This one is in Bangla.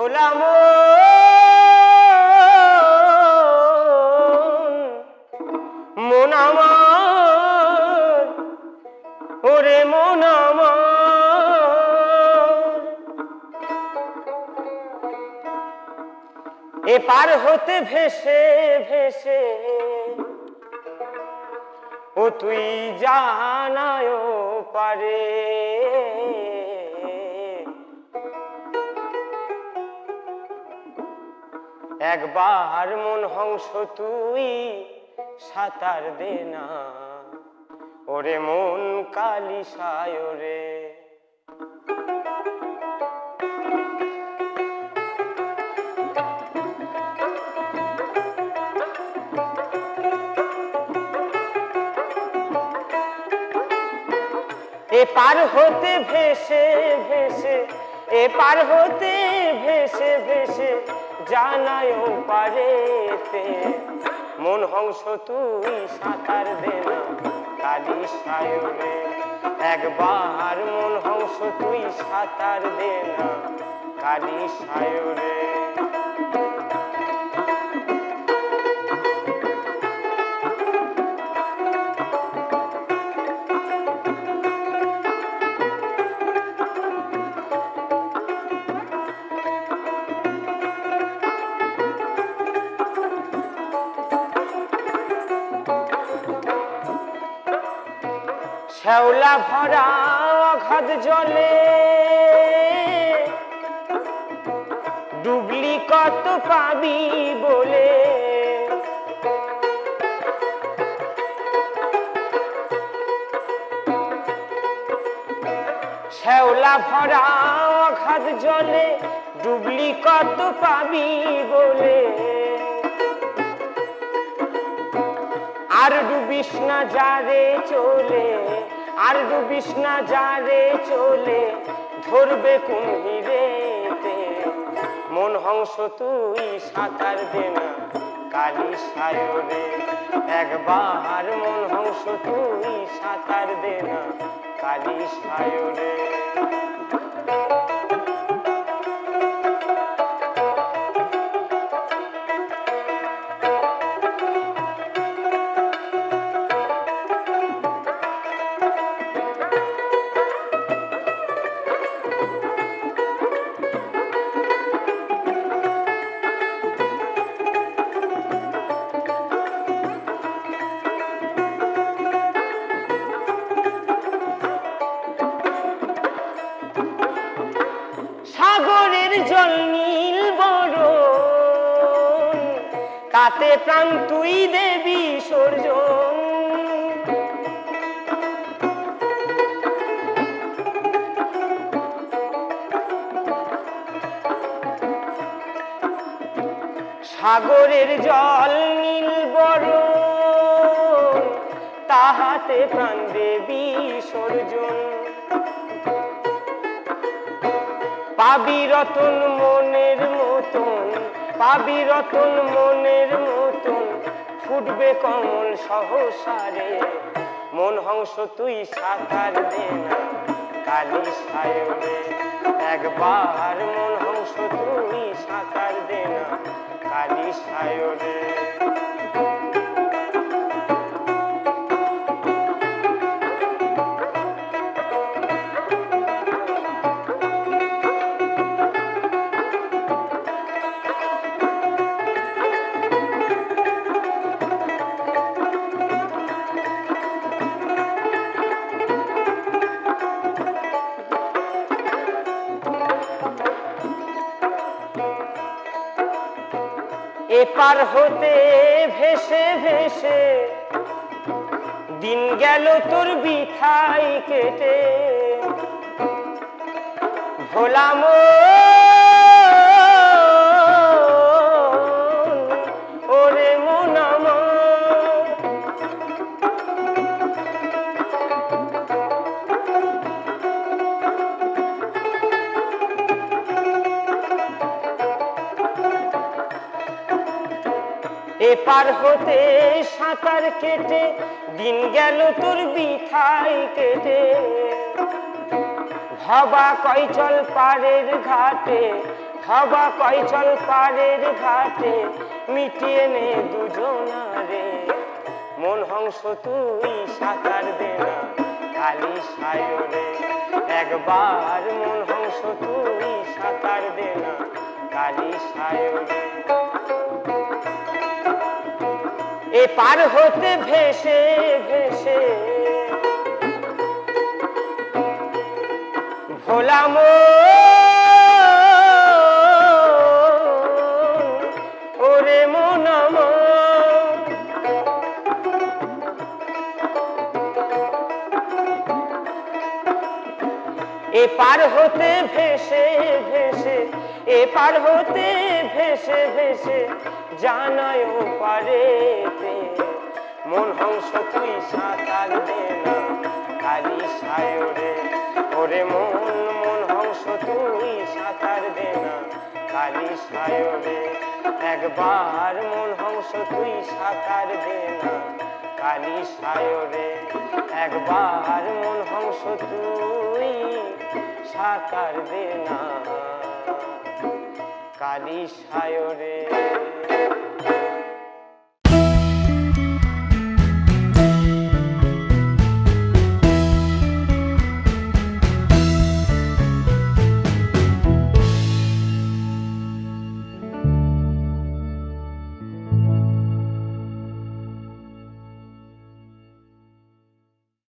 ভোলা মন আমার, ওরে মন আমার, এপার হতে ভেসে ভেসে ও তুই জানায় পারে। একবার মন হংস তুই সাঁতার দে না, ওরে মন কালিসায় রে। এপার হতে ভেসে ভেসে, এপার হতে ভেসে ভেসে জানায় পারেতে, মন হংস তুই সাঁতার দে না কালিসায় রে। একবার মন হংস তুই সাঁতার দে না কালিসায় রে। শ্যাওলা ভরা অগাধ জলে ডুবলি কত পাবি বলে, শ্যাওলা ভরা অগাধ জলে ডুবলি কত পাবি বলে, আর ডুবিস না যারে চলে, আর ডুবিস না যারে চলে, ধরবে কুমিরেতে, মন হংস তুই সাঁতার দে না কালিসায় রে। একবার মন হংস তুই সাঁতার দে না কালিসায় রে। সাগরের জল নীল বরণ, তাতে প্রাণ তুই দেবি সর্জন। সাগরের জল নীল বরণ, তাহাতে প্রাণ দেবি সর্জন। পাবি রতন মনের মতন, পাবি রতন মনের মতন, ফুটবে কমল সহসারে, মন হংস তুই সাঁতার দে না কালিসায় রে। একবার মন হংস তুই সাঁতার দে না কালিসায় রে। এপার হতে ভেসে ভেসে দিন গেল তোর বিথাই কেটে, ভোলা ওরে মন আমার, এপার হতে সাঁতার কেটে দিন গেল তোর বিথাই কেটে, ভাবা কয়চল পাড়ের ঘাটে খাবা কয় চল পাড়ের ঘাটে মিটিয়ে নে দুজনারে মন হংস তুই সাঁতার দে না কালি সায়রে একবার মন হংস তুই সাঁতার দে না কালি সায়রে এ পার হতে ভেসে ভেসে ভোলা ওরে মন এ পার হতে ভেসে ভেসে এ পার হতে ভেসে ভেসে জানায় পারেতে মন হংস তুই সাঁতার দে না কালি সায়রে ওরে মন হংস তুই সাঁতার দে না কালি সায়রে একবার মন হংস তুই সাঁতার দে না কালি সায়রে একবার মন হংস তুই সাঁতার দে না কালি সায়রে